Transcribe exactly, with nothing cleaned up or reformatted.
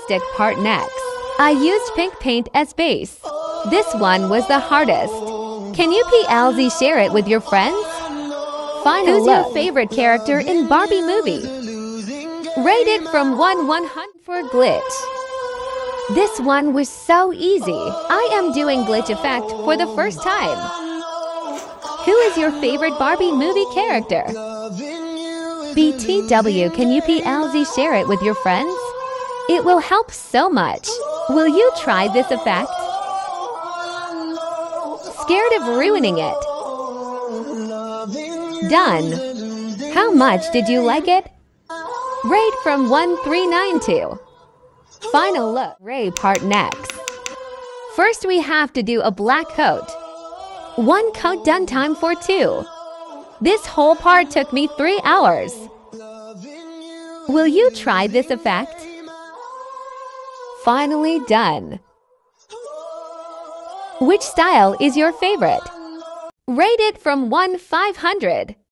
lipstick part next. I used pink paint as base. This one was the hardest. Can you P L Z share it with your friends? Final Who's look. Your favorite character in Barbie movie? Rated from one to one hundred for glitch. This one was so easy. I am doing glitch effect for the first time. Who is your favorite Barbie movie character? B T W, can you P L Z share it with your friends? It will help so much. Will you try this effect? Scared of ruining it? Done. How much did you like it? Rate from one three nine two. Final look. Ray part next. First we have to do a black coat. One coat done time for two. This whole part took me three hours. Will you try this effect? Finally done. Which style is your favorite? Rate it from one to five hundred.